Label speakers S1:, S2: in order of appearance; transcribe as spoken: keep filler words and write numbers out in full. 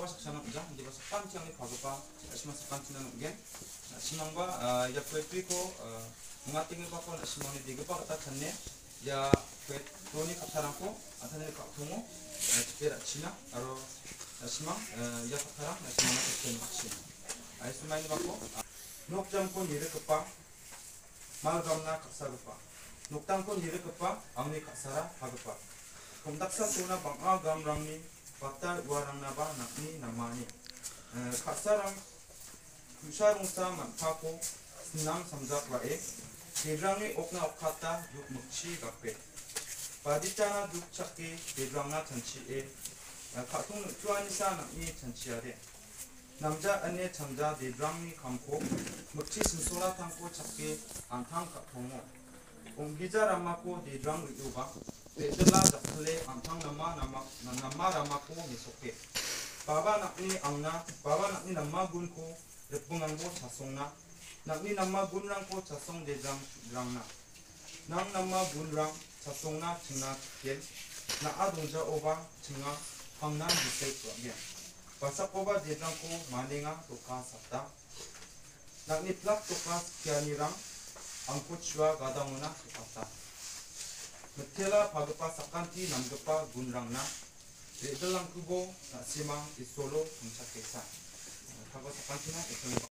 S1: baba saksanak ja di basa kanti ang ipagapa asma sa kanti na nuggen simangba ya kwetri ko ngatingi pa ko na simang di gapa kata channe ya kwet toni kaptarang ko atane ka tungo kira china aro simang ya kaptarang na simang na ken maksin ay sumay ni bako nokjam ko nire kapa malgamna kapsagapa noktang ko nire kapa angni kapsara pagapa komdaksa tuna banga gamrangni bakta warang naba nakni namani kapsarang kusarungsa manpako senam samjak wae debrangni okna okata duk mukchi gakpe baditana duk chakki debrangna chanchi에 katung tuanisa nakni chanchiade 남자 안에 잠자 debrangni kamko mukchi sinsola tangko chakki antang katongo onggiza ramako debrang yuba Pedala dakle antang nama nama nama ramako misoke. Baba nakni angna, baba nakni nama gunko repungangko chasongna. Nakni nama gunrangko chasong dejang rangna. Nang nama gunrang chasongna chinga kel. Na adongja oba chinga hangnan bisay kuagya. Basak oba dejangko maninga toka sakta. Nakni plak toka kianirang angko chua gadanguna tokata. Metela pagapa sakanti namgapa gunrangna bedalang kubo simang isolo pungsakesa. Pagapa sakanti na ito